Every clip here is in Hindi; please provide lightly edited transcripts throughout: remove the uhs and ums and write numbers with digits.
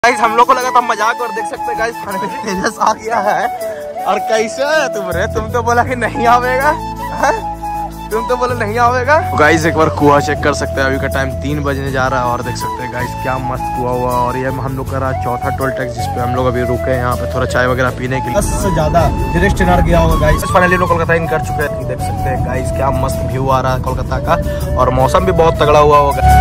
गाइस हम लोग को लगा था मजाक, और देख सकते हैं गाइस फाइनली तेजस आ गया है। और कैसे है तुम रे? तुम तो बोला कि नहीं आवेगा, तुम तो बोले नहीं आवेगा। गाइस एक बार कुआं चेक कर सकते हैं, अभी का टाइम 3 बजने जा रहा है और देख सकते हैं गाइस क्या मस्त कुआं हुआ। और ये हम लोग का रहा चौथा टोल टैक्स जिसपे हम लोग अभी रुके हैं यहाँ पे थोड़ा चाय वगैरह पीने के लिए। 10 से ज्यादा डायरेक्ट गया होगा गाइस। फाइनली लोग कोलकाता इन कर चुके हैं, देख सकते हैं गाइस क्या मस्त व्यू आ रहा है कोलकाता का, और मौसम भी बहुत तगड़ा हुआ होगा।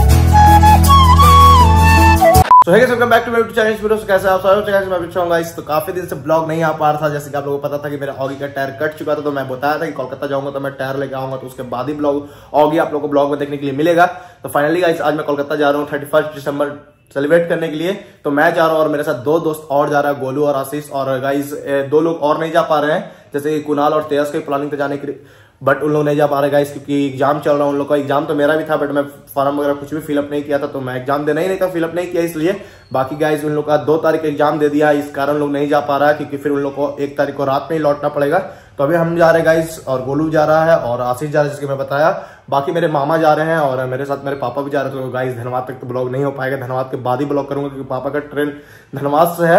तो है welcome back to my YouTube channel video. कैसे आप सब? मैं अच्छा हूं गाइस। तो काफी दिन से ब्लॉग नहीं आ पा रहा था, जैसे कि आप लोगों को पता था कि मेरा ऑगी का टायर कट चुका था, तो मैं बताया था कि कोलकाता जाऊंगा तो मैं टायर लेके आऊंगा, तो उसके बाद ही ब्लॉग ऑगी आप लोगों को ब्लॉग में देखने के लिए मिलेगा। तो फाइनली गाइस आज मैं कोलकाता जा रहा हूँ 31 दिसंबर सेलिब्रेट करने के लिए। तो मैं जा रहा हूँ और मेरे साथ 2 दोस्त और जा रहा है, गोलू और आशीष। और गाइस 2 लोग और नहीं जा पा रहे हैं, जैसे कुणाल और तेजस की प्लानिंग पे जाने के लिए, बट उन लोग नहीं जा पा रहे गाइस क्योंकि एग्जाम चल रहा है उन लोग का। एग्जाम तो मेरा भी था, बट मैं फॉर्म वगैरह कुछ भी फिलअप नहीं किया था, तो मैं एग्जाम देना ही नहीं था, फिलअप नहीं किया इसलिए। बाकी गाइस उन लोग का 2 तारीख एग्जाम दे दिया, इस कारण लोग नहीं जा पा रहा है क्योंकि फिर उन लोग को 1 तारीख को रात में ही लौटना पड़ेगा। तो अभी हम जा रहे हैं गाइस, और गोलू जा रहा है और आशीष जा रहा है जिसके मैं बताया। बाकी मेरे मामा जा रहे हैं और मेरे साथ मेरे पापा भी जा रहे हैं। तो गाइस धनबाद तक तो ब्लॉग नहीं हो पाएगा, धनबाद के बाद ही ब्लॉग करूंगा क्योंकि पापा का ट्रेन धनबाद से है,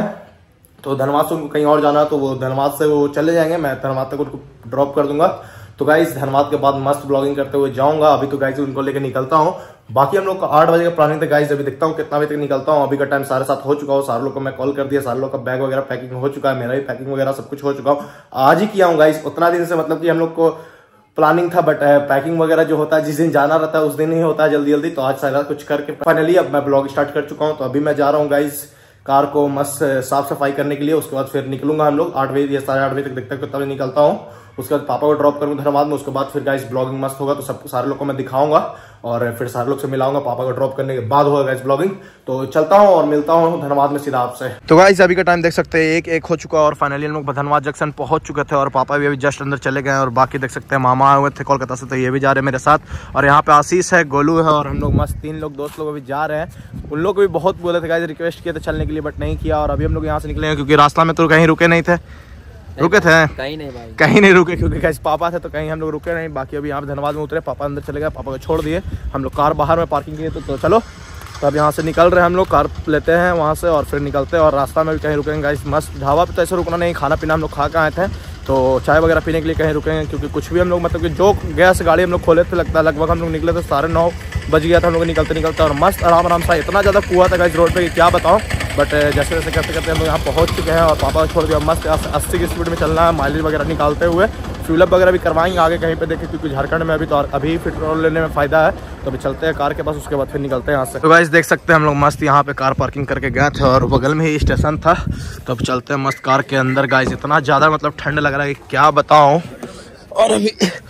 तो धनबाद से उनको कहीं और जाना है, तो वो धनबाद से वो चले जाएंगे, मैं धनबाद तक उनको ड्रॉप कर दूंगा। तो गाइस धनबाद के बाद मस्त ब्लॉगिंग करते हुए जाऊंगा। अभी तो गाइस उनको लेकर निकलता हूं। बाकी हम लोग का 8 बजे का प्लानिंग था गाइस, अभी देखता हूं कितना बजे तक निकलता हूं। अभी का टाइम 7:30 हो चुका हो, सारे लोग को मैं कॉल कर दिया, सारे लोग का बैग वगैरह पैकिंग हो चुका है, मेरा भी पैकिंग वगैरह सब कुछ हो चुका हो, आज ही किया हूं गाइस। उतना दिन से मतलब कि हम लोग को प्लानिंग था, बट पैकिंग वगैरह जो होता है जिस दिन जाना रहता है उस दिन ही होता है जल्दी जल्दी। तो आज सारा कुछ करके फाइनली अब मैं ब्लॉग स्टार्ट कर चुका हूँ। तो अभी मैं जा रहा हूँ गाइस कार को मस्त साफ सफाई करने के लिए, उसके बाद फिर निकलूंगा हम लोग 8 बजे या 8:30 बजे तक, देखते हैं तब निकलता हूँ। उसके बाद पापा को ड्रॉप करूंगा धनबाद में, उसके बाद फिर गाइस ब्लॉगिंग मस्त होगा, तो सब सारे लोग को मैं दिखाऊंगा और फिर सारे लोग से मिलाऊंगा। पापा को ड्रॉप करने के बाद होगा गाइस ब्लॉगिंग। तो चलता हूं और मिलता हूं धनबाद में सीधा आपसे। तो गाइस अभी का टाइम देख सकते हैं 1 हो चुका है और फाइनली हम लोग धनबाद जंक्शन पहुंच चुके थे, और पापा भी अभी जस्ट अंदर चले गए। और बाकी देख सकते हैं मामा आए हुए थे कोलकाता से, तो ये भी जा रहे हैं मेरे साथ। और यहाँ पे आशीष है, गोलू है, और हम लोग मस्त 3 लोग दोस्त लोग अभी जा रहे हैं। उन लोग को भी बहुत बोले थे गाइस, रिक्वेस्ट किए थे चलने के लिए, बट नहीं किया। और अभी हम लोग यहाँ से निकले हैं क्योंकि रास्ता में तो कहीं रुके नहीं थे, रुके थे कहीं नहीं भाई, कहीं नहीं रुके क्योंकि गाइस पापा थे, तो कहीं हम लोग रुके नहीं। बाकी अभी यहाँ पे धनबाद में उतरे, पापा अंदर चले गए, पापा को छोड़ दिए, हम लोग कार बाहर में पार्किंग किए। तो चलो तो अब यहाँ से निकल रहे हैं हम लोग, कार लेते हैं वहाँ से और फिर निकलते हैं। और रास्ता में भी कहीं रुकेंगे गाइस, मस्त ढाबा पे तो ऐसे रुकना नहीं, खाना पीना हम लोग खा के आए थे, तो चाय वगैरह पीने के लिए कहीं रुकेंगे क्योंकि कुछ भी हम लोग मतलब कि जो गैस गाड़ी हम लोग खोले थे, लगता है लगभग हम लोग निकले थे 9:30 बज गया था हम लोग निकलते। और मस्त आराम से इतना ज़्यादा कुआ था गाइस रोड पे कि क्या बताऊँ। बट जैसे जैसे करते करते हम लोग यहाँ पहुँच चुके हैं और पापा को छोड़ दिया। मस्त 80 की स्पीड में चलना है, माइलेज वगैरह निकालते हुए। फ्यूलअप वगैरह भी करवाएंगे आगे कहीं पे देखें, क्योंकि झारखंड में अभी तो अभी पेट्रोल लेने में फ़ायदा है। तो अभी चलते हैं कार के पास, उसके बाद फिर निकलते हैं यहाँ से। तो गाइस देख सकते हैं हम लोग मस्त यहाँ पे कार पार्किंग करके गए थे और बगल में ही स्टेशन था। तो अब चलते हैं मस्त कार के अंदर। गाइस इतना ज़्यादा मतलब ठंड लग रहा है कि क्या बताऊँ। और अभी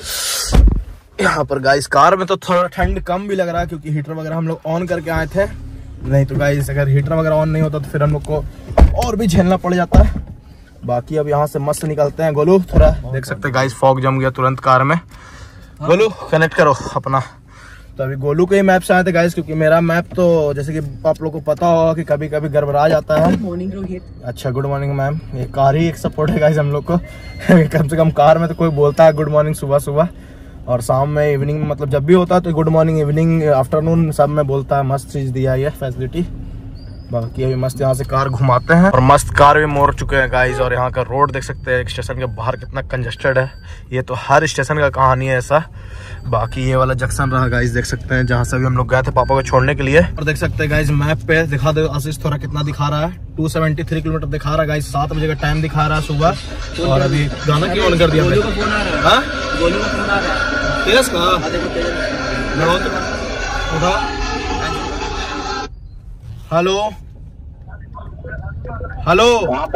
यहाँ पर गाइस कार में तो थोड़ा ठंड कम भी लग रहा है क्योंकि हीटर वगैरह हम लोग ऑन करके आए थे। नहीं तो गाइस अगर हीटर वगैरह ऑन नहीं होता तो फिर हम लोग को और भी झेलना पड़ जाता है। बाकी अब यहाँ से मस्त निकलते हैं। गोलू थोड़ा देख सकते हैं गाइस फॉग जम गया तुरंत कार में। गोलू कनेक्ट करो अपना। तो अभी गोलू के ही मैप से आए थे गाइस, क्योंकि मेरा मैप तो जैसे कि आप लोगों को पता होगा कि कभी कभी गड़बड़ा जाता है। अच्छा गुड मॉर्निंग मैम। ये कार ही एक सपोर्ट है गाइस हम लोग को कम से कम कार में तो कोई बोलता है गुड मॉर्निंग सुबह सुबह, और शाम में इवनिंग में मतलब जब भी होता है तो गुड मॉर्निंग इवनिंग आफ्टरनून सब में बोलता है। मस्त चीज दिया है ये फैसिलिटी। बाकी अभी मस्त यहाँ से कार घुमाते हैं और मस्त कार भी मोड़ चुके हैं गाइस। और यहाँ का रोड देख सकते हैं स्टेशन के बाहर कितना कंजेस्टेड है, ये तो हर स्टेशन का कहानी है ऐसा। बाकी ये वाला जंक्शन रहा गाइस, देख सकते हैं जहाँ से भी हम लोग गए थे पापा को छोड़ने के लिए। और देख सकते हैं गाइस मैप पे दिखा दो आशीष थोड़ा कितना दिखा रहा है, 273 किलोमीटर दिखा रहा है गाइस। 7 बजे का टाइम दिखा रहा है सुबह। और अभी गाना क्यों ऑन कर दिया? हेलो हेलो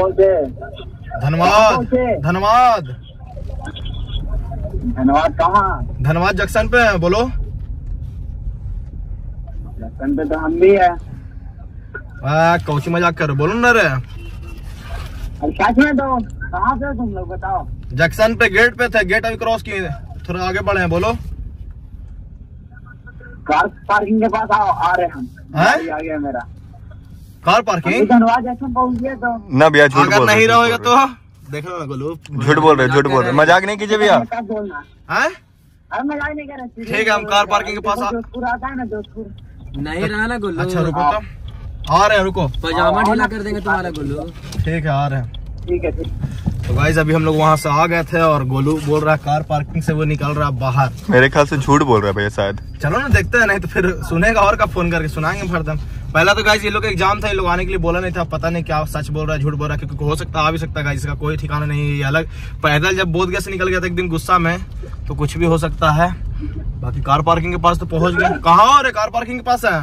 धनबाद धनबाद धनबाद कहाँ? धनबाद जंक्शन पे है, बोलो। जंक्शन पे तो हम भी है। कौची मजाक करो, बोलो ना रे। सच में तो कहाँ से तुम लोग बताओ? जंक्शन पे गेट पे थे, गेट अभी क्रॉस किए, थोड़ा आगे बढ़े हैं, बोलो। कार पार्किंग के पास आओ, आ रहे हम। आ गया मेरा कार पार्किंग। धनबाद जंक्शन पहुँच गया तो ना भैया झूठ बोल नहीं रहेगा तो देख लो ना गोलू, झूठ बोल रहे मजाक नहीं कीजिए भैया। बोलना अरे मजाक नहीं कर रहे। ठीक है हम कार पार्किंग के पास जोधपुर आता है ना, जोधपुर नहीं रहा ना गोलू। अच्छा रुको तो आ रहे हैं, रुको। पजामा ढीला कर देंगे तुम्हारा गोलू। ठीक है, आ रहे हैं। ठीक है, ठीक। तो गाइस अभी हम लोग वहां से आ गए थे और गोलू बोल रहा है कार पार्किंग से वो निकल रहा है बाहर। मेरे ख्याल से झूठ बोल रहा है भैया शायद। चलो ना देखते हैं, नहीं तो फिर सुनेगा और का फोन करके सुनाएंगे फर्दम। पहला तो गाइस ये लोग एग्जाम था, ये लोग आने के लिए बोला नहीं था, पता नहीं क्या सच बोल रहा है झूठ बोल रहा है, क्योंकि हो सकता आ भी सकता है गाइस, इसका कोई ठिकाना नहीं है। ये अलग पैदल जब बोधगया से निकल गया था एक दिन गुस्सा में, तो कुछ भी हो सकता है। बाकी कार पार्किंग के पास तो पहुंच गए। कहाँ हो रे? कार पार्किंग के पास है।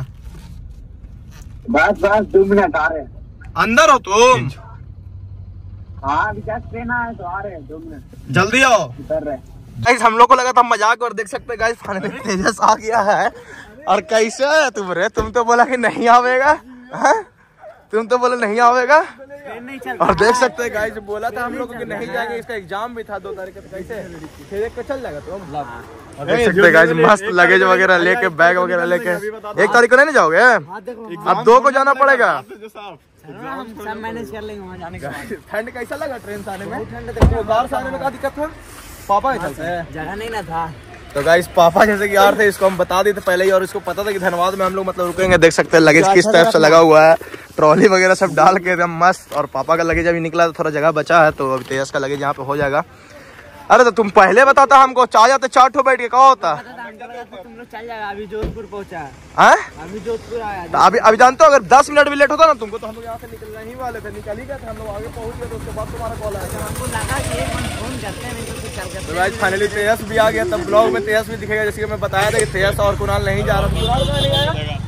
बस 2 मिनट आ रहे हैं। अंदर हो तुम? हाँ, विकास ट्रेन आया तो आ रहे हैं, 2 मिनट। जल्दी आओ। उतर रहे। गाइस हम लोग को लगा था मजाक, और देख सकते हैं गाइस फाइनली तेजस आ गया है। और कैसे है तुम रे? तुम तो बोला कि नहीं आवेगा, तुम तो बोले नहीं आवेगा। और देख सकते हैं गाइस बोला था हम लोग कि नहीं जाएंगे, इसका एग्जाम भी था 2 तारीख को, तो कैसे फिर चल जाएगा तुम। और देख सकते हैं गाइस मस्त लगेज वगैरह लेके, बैग वगैरह लेके 1 तारीख को नहीं जाओगे? अब 2 को जाना पड़ेगा। हम सब मैनेज कर लेंगे वहाँ जाने का। ठंड कैसा लगा ट्रेन से आने में? कार से आने में क्या दिक्कत था? पापा के चलते जगह नहीं ना था। तो गाइस पापा जैसे कि यार थे, इसको हम बता देते पहले ही, और इसको पता था कि धनबाद में हम लोग मतलब रुकेंगे। देख सकते हैं लगेज किस टाइप से लगा हुआ है, ट्रॉली वगैरह सब डाल के एकदम मस्त। और पापा का लगेज अभी निकला तो थोड़ा जगह बचा है, तो अभी तेजस का लगेज यहाँ पे हो जाएगा। अरे तो तुम पहले बताता हमको, चाह जाते 4 ठो बैठ के, क्या होता? तुम लोग चल जाएगा। अभी जोधपुर पहुँचा है, अभी जोधपुर आया। तो अभी जानते हो, अगर 10 मिनट भी लेट होता ना तुमको, तो हम लोग यहाँ से निकलने ही वाले थे, निकल ही गए थे हम लोग, आगे पहुँच गए। तो उसके बाद तुम्हारा कॉल आया, हमको लगा कि एक बार फोन करते हैं, नहीं तो कुछ चल करते। तो गाइस फाइनली तेजस भी आ गया। तब ब्लॉग में तेजस भी दिखेगा, जैसे कि मैं बताया था कि तेजस और कुणाल नहीं जा रहा। कुणाल नहीं आया।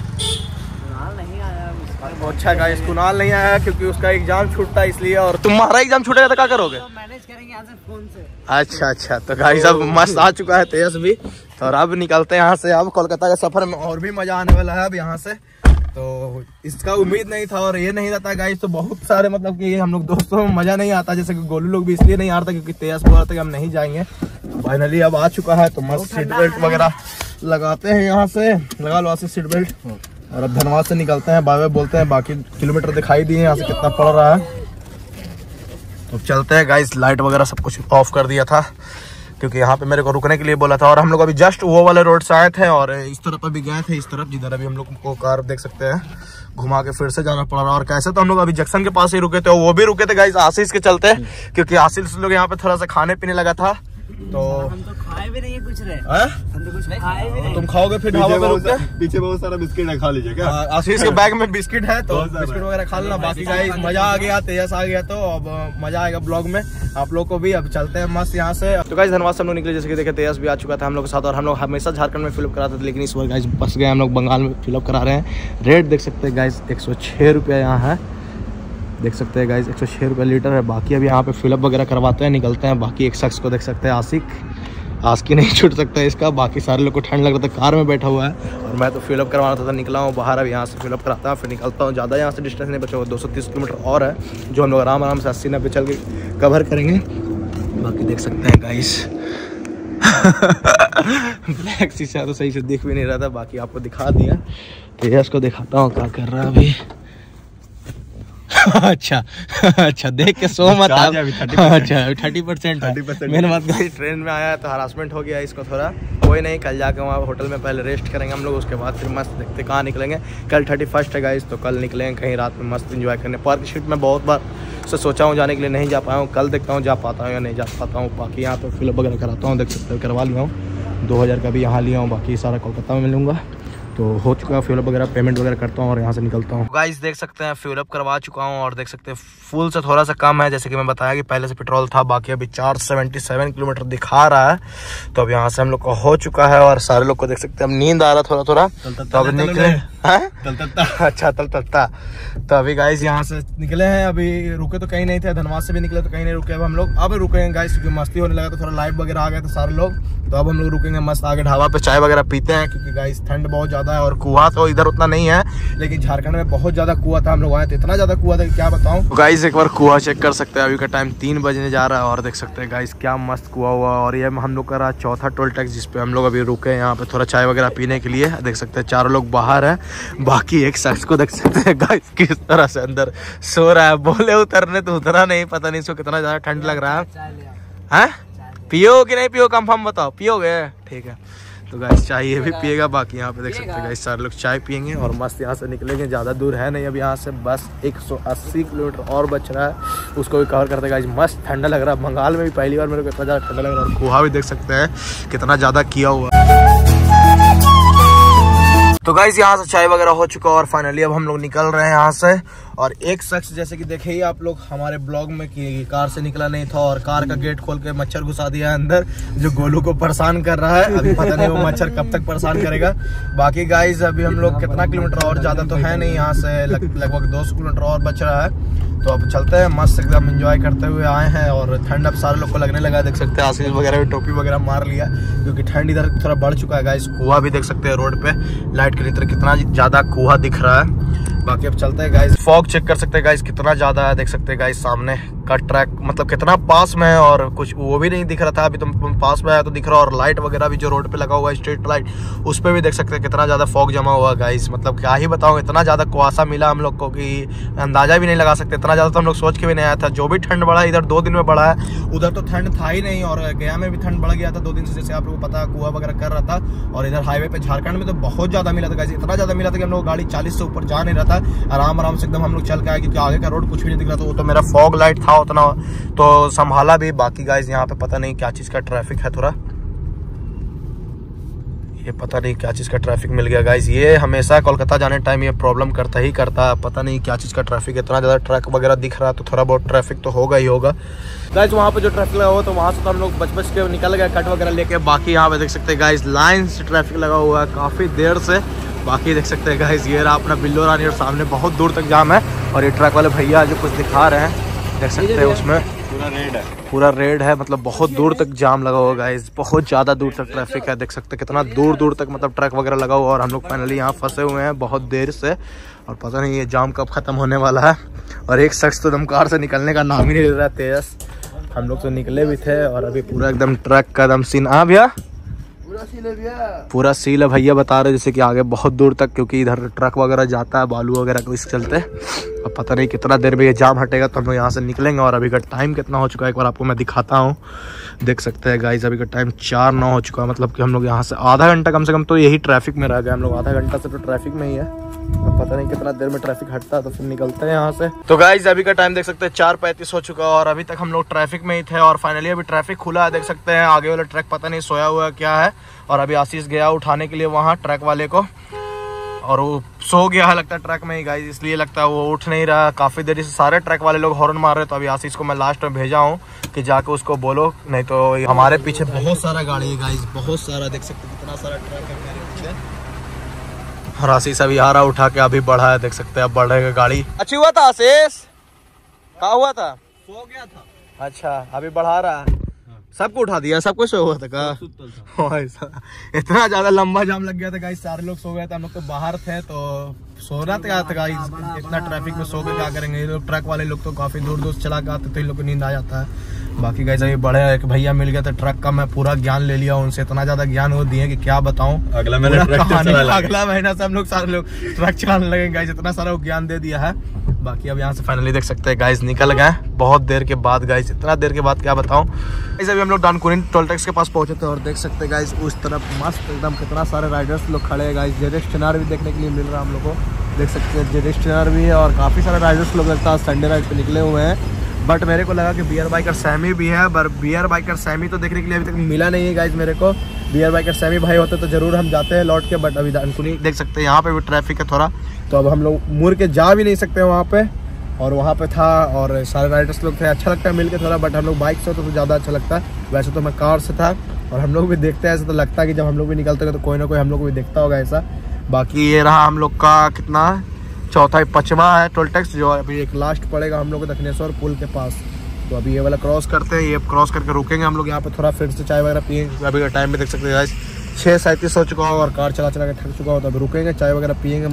अच्छा गाइस कुणाल नहीं आया क्योंकि उसका एग्जाम छूटता है इसलिए। और तुम्हारा एग्जाम छूटेगा तो क्या करोगे? तो मैनेज करेंगे यहाँ से फोन से। अच्छा। तो गाइस अब मस्त आ चुका है तेजस भी, और अब निकलते हैं यहाँ से। अब कोलकाता के सफर में और भी मजा आने वाला है अब यहाँ से। तो इसका उम्मीद नहीं था और ये नहीं रहता गाइस, तो बहुत सारे मतलब कि हम लोग दोस्तों में मजा नहीं आता। जैसे कि गोलू लोग भी इसलिए नहीं आ रहा था क्योंकि तेजस बोल रहा था कि हम नहीं जाएंगे। फाइनली अब आ चुका है, तो मस्त सीट बेल्ट वगैरह लगाते हैं, यहाँ से लगा लो सीट बेल्ट। और अब धनबाद से निकलते हैं, बाय बाय बोलते हैं। बाकी किलोमीटर दिखाई दिए यहाँ से कितना पड़ रहा है। तो चलते हैं गाइस। लाइट वगैरह सब कुछ ऑफ कर दिया था क्योंकि यहाँ पे मेरे को रुकने के लिए बोला था। और हम लोग अभी जस्ट वो वाले रोड से आए थे और इस तरफ अभी गए थे, इस तरफ जिधर अभी हम लोग को कार देख सकते हैं घुमा के फिर से जाना पड़ रहा। और कैसे तो हम लोग अभी जंक्शन के पास ही रुके थे, वो भी रुके थे गाइस आशीष के चलते, क्योंकि आशीष लोग यहाँ पे थोड़ा सा खाने पीने लगा था। तो हम तो खाए भी नहीं कुछ रहे, हम तो कुछ खाए भी नहीं। तुम खाओगे फिर ढाबा पे रुक के? पीछे बहुत सारा बिस्किट है, खा लीजिए क्या? आशीष के बैग में बिस्किट है, तो बिस्किट वगैरह खा लेना। बाकी गाइस मजा आ गया, तेजस आ गया, तो अब मजा आएगा ब्लॉग में आप लोग को भी। अब चलते हैं मस्त यहाँ से। तो गाइस धनबाद से हम लोग निकले, जैसे कि देखे तेजस भी आ चुका था हम लोग के साथ। और हम लोग हमेशा झारखंड में फिलअप कराते थे, लेकिन इस बार गाइस बस गए हम लोग बंगाल में फिलअप करा रहे हैं। रेट देख सकते हैं गाइस 106 रुपया यहाँ है, देख सकते हैं गाइस 106 रुपये लीटर है। बाकी अब यहाँ पे फिलअप वगैरह करवाते हैं, निकलते हैं। बाकी एक शख्स को देख सकते हैं आशिक नहीं छूट सकता है इसका। बाकी सारे लोग को ठंड लग रहा था, कार में बैठा हुआ है, और मैं तो फिलअप करवाना था, निकला हूँ बाहर। अब यहाँ से फिलअप कराता हूँ फिर निकलता हूँ। ज़्यादा यहाँ से डिस्टेंस नहीं बचा हुआ, 230 किलोमीटर और है, जो हम लोग आराम से 80-90 चल के कवर करेंगे। बाकी देख सकते हैं गाइस ब्लैक शीशा तो सही से दिख भी नहीं रहा था, बाकी आपको दिखा दिया। तेजस को दिखाता हूँ क्या कर रहा है अभी। अच्छा देख के सो मत। अच्छा 30% मेन बात गाइस ट्रेन में आया है तो हरासमेंट हो गया इसको थोड़ा। कोई नहीं, कल जाके वहाँ होटल में पहले रेस्ट करेंगे हम लोग, उसके बाद फिर मस्त देखते कहाँ निकलेंगे। कल 31 है गाइस, तो कल निकलेंगे कहीं रात में मस्त एंजॉय करने। पार्क स्ट्रीट में बहुत बार से सोचा हूँ जाने के लिए, नहीं जा पाया हूँ। कल देखता हूँ जा पाता हूँ या नहीं जा पाता हूँ। बाकी यहाँ पे फिलअप वगैरह कराता हूँ, देख सकते हो करवा लिया हूँ। 2000 का भी यहाँ लिया हूँ, बाकी सारा कोलकाता में मिलूंगा। तो हो चुका है फ्यूल अप वगैरह, पेमेंट वगैरह करता हूँ और यहाँ से निकलता हूँ। गाइस देख सकते हैं फ्यूल अप करवा चुका हूँ और देख सकते हैं फुल से थोड़ा सा कम है, जैसे कि मैं बताया कि पहले से पेट्रोल था। बाकी अभी 477 किलोमीटर दिखा रहा है। तो अब यहाँ से हम लोग को हो चुका है और सारे लोग को देख सकते हैं। अब नींद आ रहा थोड़ा, तो अब निकले। अच्छा तलता। तो अभी गाइस यहाँ से निकले हैं, अभी रुके तो कहीं नहीं थे, धनबाद से भी निकले तो कहीं नहीं रुके। अब हम लोग अब रुकेंगे गाइस, क्योंकि मस्ती होने लगा तो थोड़ा लाइट वगैरह आ गए थे सारे लोग। तो अब हम लोग रुकेंगे मस्त आगे ढाबा पे, चाय वगैरह पीते हैं, क्योंकि गाइस ठंड बहुत ज्यादा है। और कुआं तो इधर उतना नहीं है, लेकिन झारखंड में बहुत ज्यादा कुआं था। हम लोग आए थे, इतना ज्यादा कुआं था कि क्या बताऊं। गाइस एक बार कुआं चेक कर सकते हैं, अभी का टाइम 3 बजने जा रहा है और देख सकते हैं गाइस क्या मस्त कुआं हुआ। और ये हम लोग का रहा चौथा टोल टैक्स, जिसपे हम लोग अभी रुके यहाँ पे थोड़ा चाय वगैरह पीने के लिए। देख सकते हैं 4 लोग बाहर है, बाकी एक शख्स को देख सकते हैं गाइस किस तरह से अंदर सो रहा है। बोले उतरने तो उतरा नहीं, पता नहीं इसको कितना ज्यादा ठंड लग रहा है। पियो कि नहीं पियो, कंफर्म बताओ, पियोगे? ठीक है। तो गाइस चाय ये भी पिएगा, बाकी यहाँ पे देख सकते हैं गाइस सारे लोग चाय पियेंगे और मस्त यहाँ से निकलेंगे। ज़्यादा दूर है नहीं अभी यहाँ से, बस 180 किलोमीटर और बच रहा है, उसको भी कवर करते हैं गाइस। मस्त ठंडा लग रहा है, बंगाल में भी पहली बार मेरे को इतना ज़्यादा ठंडा लग रहा है। और कुहा भी देख सकते हैं कितना ज़्यादा किया हुआ है। तो गाइस यहाँ से चाय वगैरह हो चुका और फाइनली अब हम लोग निकल रहे हैं यहाँ से। और एक शख्स जैसे कि देखे ही आप लोग हमारे ब्लॉग में कि कार से निकला नहीं था और कार का गेट खोल के मच्छर घुसा दिया है अंदर, जो गोलू को परेशान कर रहा है। अभी पता नहीं वो मच्छर कब तक परेशान करेगा। बाकी गाइस अभी हम लोग कितना किलोमीटर और ज्यादा तो है नहीं, यहाँ से लगभग 200 किलोमीटर और बच रहा है। तो अब चलते हैं, मस्त एकदम एंजॉय करते हुए आए हैं। और ठंड अब सारे लोग को लगने लगा है, देख सकते हैं आशीष वगैरह भी टोपी वगैरह मार लिया क्योंकि ठंड इधर थोड़ा बढ़ चुका है गाइस। कुआ भी देख सकते हैं रोड पे, लाइट के नीचे कितना ज्यादा कुआ दिख रहा है। बाकी अब चलते हैं गाइस, फॉग चेक कर सकते हैं गाइस कितना ज्यादा है, देख सकते हैं गाइस सामने का ट्रैक मतलब कितना पास में है और कुछ वो भी नहीं दिख रहा था, अभी तुम पास में आया तो दिख रहा है। और लाइट वगैरह भी जो रोड पे लगा हुआ है स्ट्रीट लाइट, उस पे भी देख सकते हैं कितना ज्यादा फॉग जमा हुआ है गाइस। मतलब क्या ही बताऊं, इतना ज्यादा कुहासा मिला हम लोग को कि अंदाजा भी नहीं लगा सकते। इतना ज्यादा तो हम लोग सोच के भी नहीं आया था। जो भी ठंड बढ़ा है इधर 2 दिन में बढ़ा है, उधर तो ठंड था ही नहीं। और गया में भी ठंड बढ़ गया था 2 दिन से, जैसे आप लोगों को पता है कुआ वगैरह कर रहा था। और इधर हाईवे पे झारखंड में तो बहुत ज्यादा मिला था गाइस, इतना ज्यादा मिला था कि हम लोग गाड़ी 40 से ऊपर जा नहीं रहा था। आराम से एकदम हम लोग चल के आए क्योंकि आगे का रोड कुछ भी नहीं दिख रहा था। वो तो मेरा फॉग लाइट था उतना तो संभाला भी। बाकी गाइस यहाँ पे पता नहीं क्या चीज का ट्रैफिक है, थोड़ा ये पता नहीं क्या चीज का ट्रैफिक मिल गया गाइस। ये हमेशा कोलकाता जाने टाइम ये प्रॉब्लम करता ही करता है, पता नहीं क्या चीज का ट्रैफिक है। इतना ज्यादा ट्रक वगैरह दिख रहा है तो थोड़ा बहुत ट्रैफिक तो होगा ही होगा गाइस। वहाँ पे जो ट्रैफिक लगा हुआ तो वहाँ से तो हम लोग बच के निकल गए कट वगैरह लेके। बाकी यहाँ पे देख सकते हैं गाइस लाइन से ट्रैफिक लगा हुआ है काफी देर से। बाकी देख सकते हैं गाइस ये रहा अपना बिल्लो रानी और सामने बहुत दूर तक जाम है। और ये ट्रक वाले भैया जो कुछ दिखा रहे हैं देख सकते हैं उसमें पूरा रेड है, मतलब बहुत दूर तक जाम लगा हुआ गाइस, बहुत ज्यादा दूर तक ट्रैफिक है। देख सकते हैं कितना दूर दूर तक मतलब ट्रक वगैरह लगा हुआ। और हम लोग फाइनली यहाँ फंसे हुए हैं बहुत देर से और पता नहीं ये जाम कब खत्म होने वाला है। और एक शख्स तो एकदम कार से निकलने का नाम ही नहीं ले रहा है, तेजस। हम लोग तो निकले भी थे और अभी पूरा एकदम ट्रक का एकदम सीन। हाँ भैया पूरा सील है भैया बता रहे जैसे कि आगे बहुत दूर तक, क्योंकि इधर ट्रक वगैरह जाता है बालू वगैरह को, इस चलते अब पता नहीं कितना देर में ये जाम हटेगा तो हम लोग यहाँ से निकलेंगे। और अभी का टाइम कितना हो चुका है एक बार आपको मैं दिखाता हूँ। देख सकते हैं गाइस अभी का टाइम 4:09 हो चुका है, मतलब कि हम लोग यहाँ से आधा घंटा कम से कम तो यही ट्रैफिक में रह गए। हम लोग आधा घंटा से तो ट्रैफिक में ही है, अब पता नहीं कितना देर में ट्रैफिक हटता है तो फिर निकलते हैं यहाँ से। तो गाइस अभी का टाइम देख सकते हैं 4:35 हो चुका है और अभी तक हम लोग ट्रैफिक में ही थे। और फाइनली अभी ट्रैफिक खुला है, देख सकते हैं आगे वाला ट्रक पता नहीं सोया हुआ क्या है। और अभी आशीष गया उठाने के लिए वहाँ ट्रक वाले को और वो सो गया है लगता है ट्रक में ही गाइस, इसलिए लगता है वो उठ नहीं रहा। काफी देरी से सारे ट्रक वाले लोग हॉर्न मार रहे, तो अभी आशीष को मैं लास्ट में भेजा हूँ कि जाके उसको बोलो, नहीं तो हमारे पीछे बहुत सारा गाड़ी है गाइस, बहुत सारा। देख सकते कितना सारा ट्रक है मेरे पीछे। और आशीष अभी आ रहा उठा के अभी बढ़ा है, देख सकते हैं अब बढ़ेगा गाड़ी। अच्छी हुआ था आशीष, क्या हुआ था? सो गया था। अच्छा अभी बढ़ा रहा है, सबको उठा दिया, सबको सो हुआ था का? इतना ज्यादा लंबा जाम लग गया था गाइस, सारे लोग सो गए थे, हम लोग तो बाहर थे तो सोना था गाइस। इतना ट्रैफिक में सो के क्या करेंगे, ये लोग ट्रक वाले लोग तो काफी दूर दूर चला के आते तो इन लोग को नींद आ जाता है। बाकी गाइस अभी बड़े एक भैया मिल गया था ट्रक का, मैं पूरा ज्ञान ले लिया उनसे, इतना ज्यादा ज्ञान वो दिए कि क्या बताऊं। अगला महीना से हम लोग सारे लोग ट्रक चलाने लगे गाइस, इतना सारा ज्ञान दे दिया है। बाकी अब यहाँ से फाइनली देख सकते हैं गाइस निकल गए बहुत देर के बाद गाइस, इतना देर के बाद क्या बताऊं। गाइस अभी हम लोग डानकुनी टोल टैक्स के पास पहुंचे थे और देख सकते हैं गाइस उस तरफ मस्त एकदम कितना सारे राइडर्स लोग खड़े हैं गाइस। जेडेक्स टेनर भी देखने के लिए मिल रहा है हम लोग को, देख सकते हैं जेडेक्स टेनर भी है और काफ़ी सारे राइडर्स लोग लगता है संडे राइड पे निकले हुए हैं। बट मेरे को लगा कि बियर बाइकर सैमी भी है, पर बियर बाइकर सैमी तो देखने के लिए अभी तक मिला नहीं है गाइस मेरे को। बियर बाइकर सैमी भाई होते तो जरूर हम जाते हैं लौट के, बट अभी डानकुनी देख सकते हैं यहाँ पे भी ट्रैफिक है थोड़ा, तो अब हम लोग मुड़ के जा भी नहीं सकते वहाँ पे। और वहाँ पे था और सारे राइडर्स लोग थे, अच्छा लगता है मिल के थोड़ा, बट हम लोग बाइक से तो ज़्यादा अच्छा लगता है। वैसे तो मैं कार से था और हम लोग भी देखते हैं ऐसा तो लगता है कि जब हम लोग भी निकलते हैं तो कोई ना कोई हम लोग भी देखता होगा ऐसा। बाकी ये रहा हम लोग का कितना 5वां है टोल टैक्स, जो अभी एक लास्ट पड़ेगा हम लोग को दक्षिणेश्वर पुल के पास। तो अभी ये वाला क्रॉस करते हैं, ये क्रॉस करके रुकेंगे हम लोग यहाँ पे थोड़ा, फिर से चाय वगैरह पियेंगे। अभी का टाइम भी देख सकते हैं 6:37 हो चुका हो और कार चला चला के थक चुका हो, तो अभी रुकेंगे चाय वगैरह पियेंगे मस्त।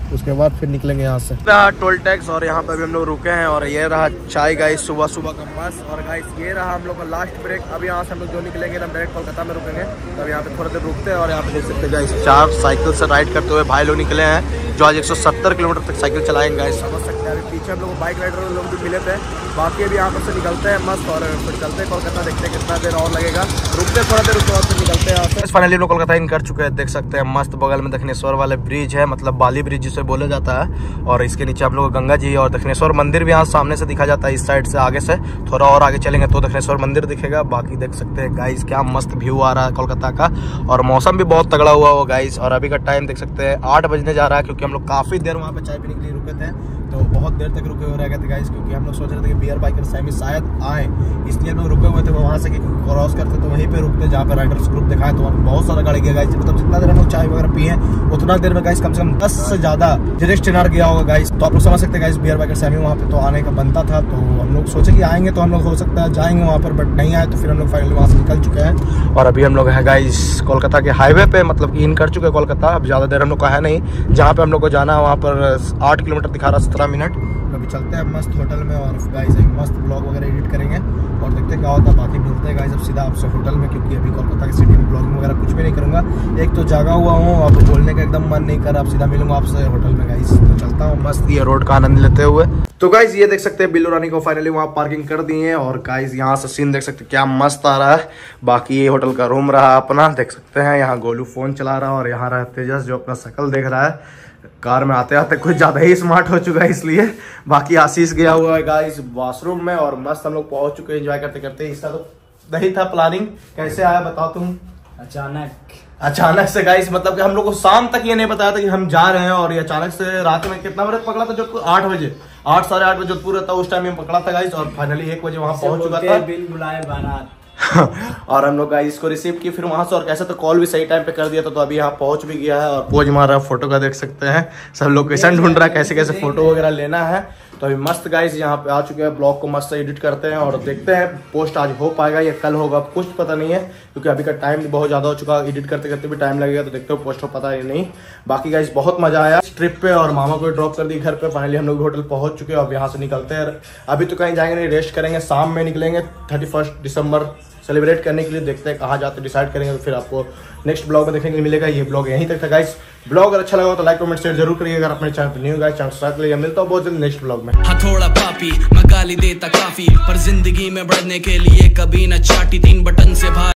उसके बाद फिर निकलेंगे यहाँ से। टोल टैक्स और यहाँ पे भी हम लोग रुके हैं और ये रहा चाय गाइस सुबह सुबह का मस्त। और गाइस ये रहा हम लोग का लास्ट ब्रेक। अब यहाँ से हम लोग जो निकलेंगे हम डायरेक्ट कोलकाता में रुकेंगे। तब यहाँ पे थोड़ा देर रुकते हैं और यहाँ पे देख सकते हैं गाइस 4 साइकिल से राइड करते हुए भाई लोग निकले हैं जो आज 170 किलोमीटर तक साइकिल चलाएंगे गाइस, समझ सकते हैं। अभी पीछे हम लोग बाइक राइडर लोग भी मिले थे। बाकी अभी यहाँ पर से निकलते हैं मस्त और फिर चलते हैं कोलकाता, देखते हैं कितना देर और लगेगा, रुकते थोड़ा देर उसके बाद फिर निकलते हैं यहाँ से। फाइनली लोग कोलकाता इन कर चुके हैं, देख सकते हैं मस्त बगल में दक्षिणेश्वर वाले ब्रिज है, मतलब बाली ब्रिज जिसे बोला जाता है। और इसके नीचे आप लोग गंगा जी और दक्षिणेश्वर मंदिर भी यहाँ सामने से दिखा जाता है। इस साइड से आगे से थोड़ा और आगे चलेंगे तो दक्षिणेश्वर मंदिर दिखेगा। बाकी देख सकते हैं गाइस क्या मस्त व्यू आ रहा है कोलकाता का और मौसम भी बहुत तगड़ा हुआ हो गाइस। और अभी का टाइम देख सकते हैं 8 बजने जा रहा है क्योंकि हम लोग काफी देर वहाँ पे चाय पीने के लिए रुके थे, तो बहुत देर तक रुके हुए रह गए थे गाइस क्योंकि हम लोग सोच रहे थे कि बियर बाइकर सैमी शायद आए, इसलिए हम लोग रुके हुए थे वहाँ से क्रॉस करते तो वहीं पे रुकते जहाँ पे राइडर्स ग्रुप दिखाए। तो बहुत सारा गाड़ी गया गाइस, मतलब जितना देर हम लोग चाय वगैरह पिए उतना देर में गाइस कम से कम 10 से ज्यादा जेरेस्ट टेनार गया होगा गाइस। तो आप लोग समझ सकते हैं गाइस बियर बाइकर सैमी वहाँ पे तो आने का बनता था। तो हम लोग सोचे कि आएंगे तो हम लोग हो सकता है जाएंगे वहाँ पर, बट नहीं आए तो फिर हम लोग फाइनली वहाँ से निकल चुके हैं। और अभी हम लोग है गाइस कोलकाता के हाईवे पे, मतलब इन कर चुके हैं कोलकाता। अब ज़्यादा देर हम लोग का है नहीं, जहाँ पे हम लोग को जाना है वहाँ पर 8 किलोमीटर दिखा रहा है 17 मिनट। अभी चलते हैं मस्त होटल में और गाइस एक मस्त ब्लॉग वगैरह एडिट करेंगे और देखते हैं क्या होता है। बाकी मिलते हैं गाइस अब सीधा आपसे होटल में, क्योंकि अभी कोलकाता की सिटी में ब्लॉगिंग वगैरह कुछ भी नहीं करूँगा। एक तो जागा हुआ हूँ, अब बोलने का एकदम मन नहीं कर रहा। अब सीधा मिलूंगा आपसे होटल में गाइस, तो चलता हूँ मस्त ये रोड का आनंद लेते हुए। तो गाइस ये देख सकते हैं बिल्लू रानी को फाइनली वहाँ पार्किंग कर दी है और गाइस यहाँ से सीन देख सकते हैं क्या मस्त आ रहा है। बाकी ये होटल का रूम रहा अपना, देख सकते हैं यहाँ गोलू फोन चला रहा है और यहाँ रहा तेजस जो अपना शक्ल देख रहा है। कार में आते आते कुछ ज्यादा ही स्मार्ट हो चुका है इसलिए। बाकी आशीष गया हुआ है गाइस वॉशरूम में और मस्त हम लोग पहुंच चुके हैं एंजॉय करते करते। इसका तो नहीं था प्लानिंग, कैसे आया बताओ तुम? अचानक से गाइस, मतलब कि हम लोग को शाम तक ये नहीं बताया था कि हम जा रहे हैं और ये अचानक से रात में कितना बजे पकड़ा था जोधपुर? 8 बजे, 8 साढ़े 8 बजे जोधपुर रहता उस टाइम में पकड़ा था गाइस और फाइनली 1 बजे वहां पहुंच चुका था। बिल बुलाए बारात और हम लोग गाइस को रिसीव की फिर वहां से और कैसे तो कॉल भी सही टाइम पे कर दिया था। तो अभी यहाँ पहुंच भी गया है और पोज मार रहा है फोटो का, देख सकते हैं सब लोकेशन ढूंढ रहा है कैसे कैसे फोटो वगैरह लेना है। तो अभी मस्त गाइस यहाँ पे आ चुके हैं, ब्लॉग को मस्त एडिट करते हैं और देखते हैं पोस्ट आज हो पाएगा या कल होगा, कुछ पता नहीं है क्योंकि अभी का टाइम भी बहुत ज़्यादा हो चुका है। एडिट करते करते भी टाइम लगेगा, तो देखते हो पोस्ट हो पता नहीं। बाकी गाइस बहुत मजा आया ट्रिप पे और मामा को ड्रॉप कर दी घर पे। फाइनली हम लोग होटल पहुंच चुके हैं और यहाँ से निकलते हैं। अभी तो कहीं जाएंगे नहीं, रेस्ट करेंगे, शाम में निकलेंगे 31 दिसंबर सेलिब्रेट करने के लिए। देखते हैं कहाँ जाते डिसाइड करेंगे, तो फिर आपको नेक्स्ट ब्लॉग में देखने के लिए मिलेगा। ये ब्लॉग यहीं तक था गाइस। ब्लॉग अगर अच्छा लगा तो लाइक कमेंट शेयर जरूर करिए। अगर अपने चैनल पर न्यू गाइस चैनल सब्सक्राइब करिए। मिलता हूं बहुत जल्द नेक्स्ट ब्लॉग में। थोड़ा पापी मैं गाली देता काफी, पर जिंदगी में बढ़ने के लिए कभी न चाटी 3 बटन से भाई।